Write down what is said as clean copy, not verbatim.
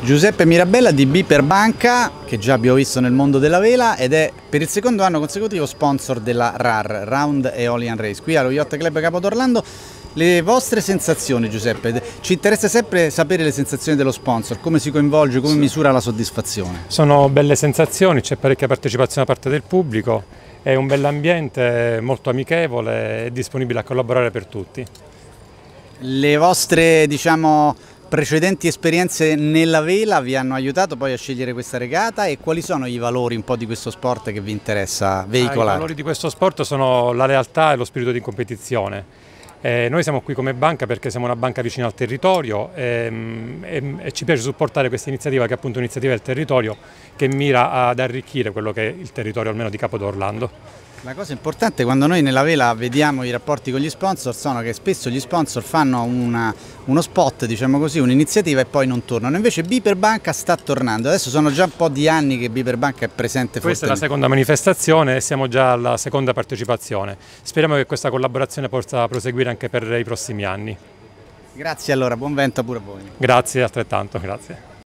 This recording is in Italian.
Giuseppe Mirabella di Biper Banca, che già abbiamo visto nel mondo della vela, ed è per il secondo anno consecutivo sponsor della RAR, Round Aeolian Race, qui allo Yacht Club Capo d'Orlando. Le vostre sensazioni, Giuseppe? Ci interessa sempre sapere le sensazioni dello sponsor, come si coinvolge, come misura la soddisfazione. Sono belle sensazioni, c'è parecchia partecipazione da parte del pubblico, è un bell'ambiente molto amichevole e disponibile a collaborare per tutti. Le vostre, precedenti esperienze nella vela vi hanno aiutato poi a scegliere questa regata, e quali sono i valori un po' di questo sport che vi interessa veicolare? I valori di questo sport sono la lealtà e lo spirito di competizione. Noi siamo qui come banca perché siamo una banca vicina al territorio e ci piace supportare questa iniziativa, che è appunto un'iniziativa del territorio che mira ad arricchire quello che è il territorio almeno di Capo d'Orlando. La cosa importante quando noi nella vela vediamo i rapporti con gli sponsor sono che spesso gli sponsor fanno uno spot, diciamo così, un'iniziativa e poi non tornano. Invece Biper Banca sta tornando. Adesso sono già un po' di anni che Biper Banca è presente. Questa è la seconda manifestazione e siamo già alla seconda partecipazione. Speriamo che questa collaborazione possa proseguire anche per i prossimi anni. Grazie allora, buon vento pure a voi. Grazie altrettanto, grazie.